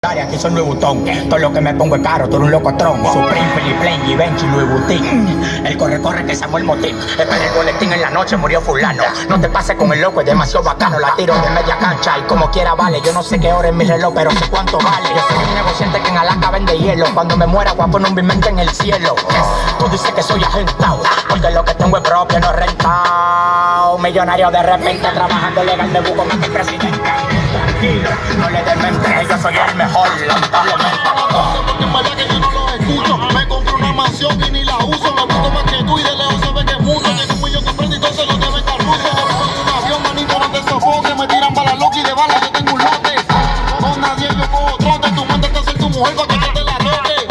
Aquí son Louis Vuitton, todo lo que me pongo es caro, tú eres un locotrón. Supreme, Philip Plain, Givenchy, Louis Vuitton. El corre que Samuel Motín. Espera el boletín en la noche, murió fulano. No te pases con el loco, es demasiado bacano. La tiro de media cancha y como quiera vale. Yo no sé qué hora es mi reloj, pero sé cuánto vale. Yo soy un negociante que en Alaska vende hielo. Cuando me muera voy a poner un bimente en el cielo. Tú dices que soy agentado, porque lo que tengo es propio, no rentado. Millonario de repente, trabajando legal de buco más que presidente. Tranquilo, no le des mente, yo soy el mejor, lamentablemente. Porque en verdad que yo no los escucho. Me compro una mansión y ni la uso. Me gusto más que tú y de lejos se ve que es mucho. Tengo un millón de prenda y entonces no te ven carruso. Yo vivo en un avión, manito, no te sofoque. Me tiran balas locas y de balas yo tengo un lote. Con nadie yo cojo trote. Tu mente está ser tu mujer para que yo te la toque.